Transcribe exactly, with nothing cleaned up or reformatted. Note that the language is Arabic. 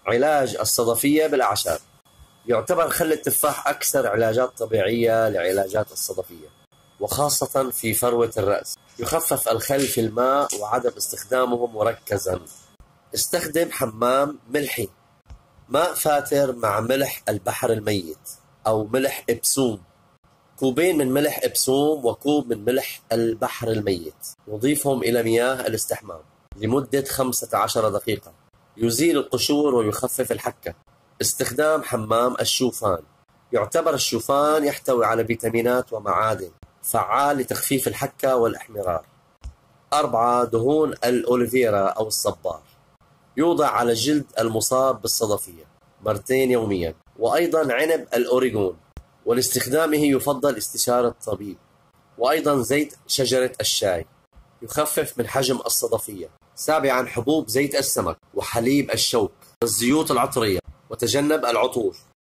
علاج الصدفية بالأعشاب. يعتبر خل التفاح أكثر علاجات طبيعية لعلاجات الصدفية، وخاصة في فروة الرأس. يخفف الخل في الماء وعدم استخدامه مركزا. استخدم حمام ملحي، ماء فاتر مع ملح البحر الميت أو ملح إبسوم، كوبين من ملح إبسوم وكوب من ملح البحر الميت، وضيفهم إلى مياه الاستحمام لمدة خمسة عشر دقيقة. يزيل القشور ويخفف الحكة. استخدام حمام الشوفان. يعتبر الشوفان يحتوي على فيتامينات ومعادن، فعال لتخفيف الحكة والإحمرار. أربعة. دهون الأوليفيرا أو الصبار. يوضع على الجلد المصاب بالصدفية مرتين يوميا. وأيضا عنب الأوريغون، ولاستخدامه يفضل استشارة طبيب. وأيضا زيت شجرة الشاي يخفف من حجم الصدفية. سابعا. حبوب زيت السمك وحليب الشوك والزيوت العطرية، وتجنب العطور.